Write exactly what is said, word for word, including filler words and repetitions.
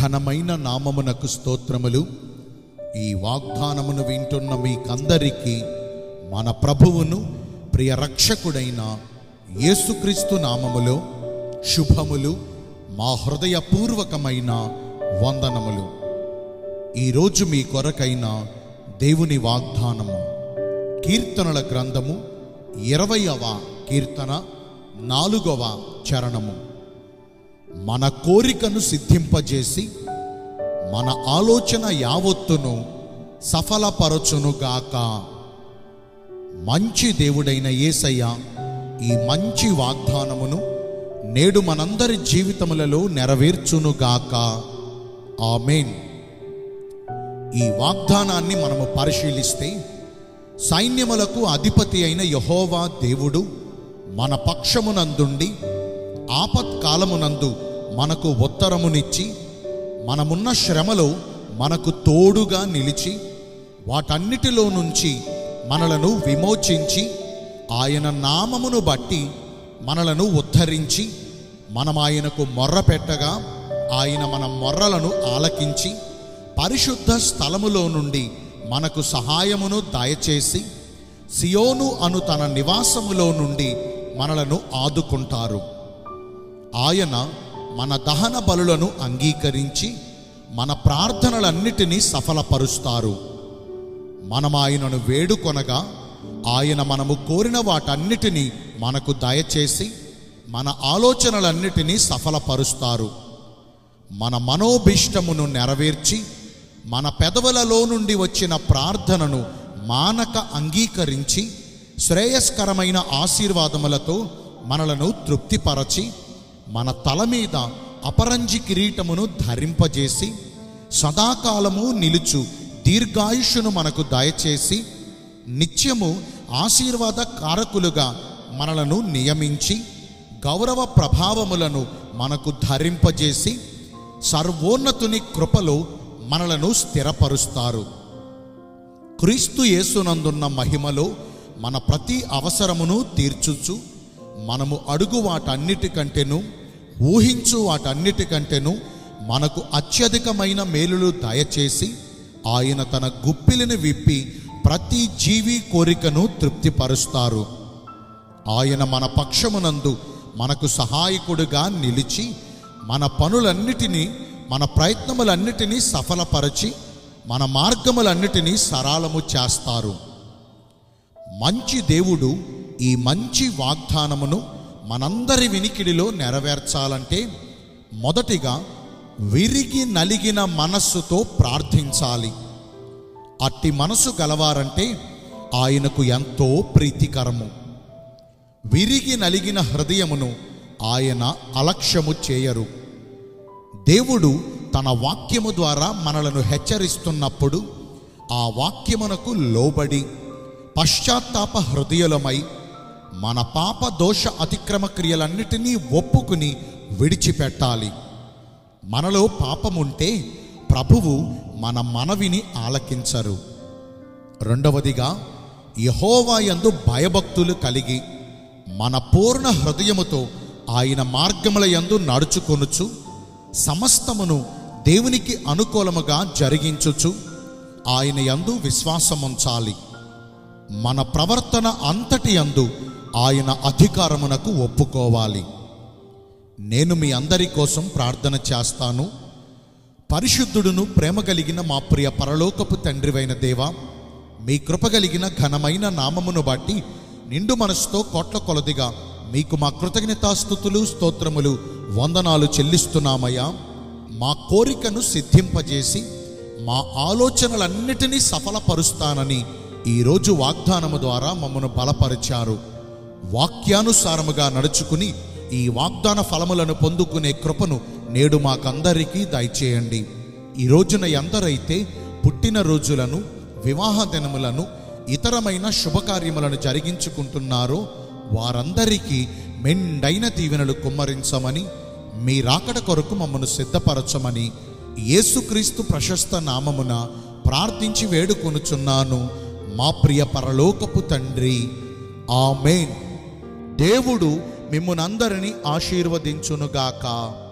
ఘనమైన నామమునకు స్తోత్రములు. ఈ వాగ్దానమును వింటున్న మీకందరికీ మన ప్రభువును ప్రియ రక్షకుడైన యేసుక్రీస్తు నామములో శుభములు, మా హృదయపూర్వకమైన వందనములు. ఈరోజు మీ కొరకైన దేవుని వాగ్దానము కీర్తనల గ్రంథము ఇరవైవ కీర్తన నాలుగవ చరణము. మన కోరికను సిద్ధింపజేసి మన ఆలోచన యావత్తును సఫలపరచునుగాక. మంచి దేవుడైన యేసయ్య ఈ మంచి వాగ్దానమును నేడు మనందరి జీవితములలో నెరవేర్చునుగాక. ఆమేన్. ఈ వాగ్దానాన్ని మనము పరిశీలిస్తే, సైన్యములకు అధిపతి అయిన యెహోవా దేవుడు మన పక్షమునందుండి ఆపత్కాలమునందు మనకు ఉత్తరమునిచ్చి, మనమున్న శ్రమలో మనకు తోడుగా నిలిచి, వాటన్నిటిలో నుంచి మనలను విమోచించి, ఆయన నామమును బట్టి మనలను ఉద్ధరించి, మనం ఆయనకు మొర్ర పెట్టగా ఆయన మన మొర్రలను ఆలకించి, పరిశుద్ధ స్థలములో నుండి మనకు సహాయమును దయచేసి, సియోను అను తన నివాసములో నుండి మనలను ఆదుకుంటారు. ఆయన మన దహన బలులను అంగీకరించి మన ప్రార్థనలన్నిటినీ సఫలపరుస్తారు. మనం ఆయనను వేడుకొనగా ఆయన మనము కోరిన వాటన్నిటినీ మనకు దయచేసి మన ఆలోచనలన్నిటినీ సఫలపరుస్తారు. మన మనోభీష్టమును నెరవేర్చి మన పెదవులలో నుండి వచ్చిన ప్రార్థనను మానక అంగీకరించి, శ్రేయస్కరమైన ఆశీర్వాదములతో మనలను తృప్తిపరచి, మన తల మీద అపరంజి కిరీటమును ధరింపజేసి, సదాకాలము నిలుచు దీర్ఘాయుష్యును మనకు దయచేసి, నిత్యము ఆశీర్వాద కారకులుగా మనలను నియమించి, గౌరవ ప్రభావములను మనకు ధరింపజేసి, సర్వోన్నతుని కృపలో మనలను స్థిరపరుస్తారు. క్రీస్తు యేసునందున్న మహిమలో మన ప్రతి అవసరమును తీర్చుచు, మనము అడుగు వాటన్నిటికంటేను ఊహించు వాటన్నిటికంటేను మనకు అత్యధికమైన మేలులు దయచేసి, ఆయన తన గుప్పిలిని విప్పి ప్రతి జీవి కోరికను తృప్తిపరుస్తారు. ఆయన మన పక్షమునందు మనకు సహాయకుడుగా నిలిచి, మన పనులన్నిటినీ మన ప్రయత్నములన్నిటినీ సఫలపరచి, మన మార్గములన్నిటినీ సరళము చేస్తారు. మంచి దేవుడు ఈ మంచి వాగ్దానమును మనందరి వినికిడిలో నెరవేర్చాలంటే, మొదటిగా విరిగి నలిగిన మనస్సుతో ప్రార్థించాలి. అట్టి మనసు గలవారంటే ఆయనకు ఎంతో ప్రీతికరము. విరిగి నలిగిన హృదయమును ఆయన అలక్ష్యము చేయరు. దేవుడు తన వాక్యము ద్వారా మనలను హెచ్చరిస్తున్నప్పుడు ఆ వాక్యమునకు లోబడి పశ్చాత్తాప హృదయులమై మన పాప దోష అతిక్రమ క్రియలన్నిటినీ ఒప్పుకుని విడిచిపెట్టాలి. మనలో పాపముంటే ప్రభువు మన మనవిని ఆలకించరు. రెండవదిగా, యెహోవా యందు భయభక్తులు కలిగి మన పూర్ణ హృదయముతో ఆయన మార్గముల యందు నడుచుకొనుచు, సమస్తమును దేవునికి అనుకూలముగా జరిగించుచు ఆయన యందు విశ్వాసముంచాలి. మన ప్రవర్తన అంతటి యందు ఆయన అధికారమునకు ఒప్పుకోవాలి. నేను మీ అందరి కోసం ప్రార్థన చేస్తాను. పరిశుద్ధుడును ప్రేమ కలిగిన మా ప్రియ పరలోకపు తండ్రివైన దేవా, మీ కృప కలిగిన ఘనమైన నామమును బట్టి నిండు మనసుతో కోట్ల కొలదిగా మీకు మా కృతజ్ఞతాస్తుతులు, స్తోత్రములు, వందనాలు చెల్లిస్తున్నామయ్యా. మా కోరికను సిద్ధింపజేసి మా ఆలోచనలన్నిటినీ సఫలపరుస్తానని ఈరోజు వాగ్దానము ద్వారా మమ్మను బలపరిచారు. వాక్యానుసారముగా నడుచుకుని ఈ వాగ్దాన ఫలములను పొందుకునే కృపను నేడు మాకందరికీ దయచేయండి. ఈ రోజున ఎందరైతే పుట్టిన రోజులను, వివాహ దినములను, ఇతరమైన శుభకార్యములను జరిగించుకుంటున్నారో వారందరికీ మెండైన దీవెనలు కుమ్మరించమని, మీ రాకడ కొరకు మమ్మను సిద్ధపరచమని యేసుక్రీస్తు ప్రశస్త నామమున ప్రార్థించి వేడుకొనుచున్నాను మా ప్రియ పరలోకపు తండ్రి. ఆమేన్. దేవుడు మిమ్మునందరినీ ఆశీర్వదించునుగాక.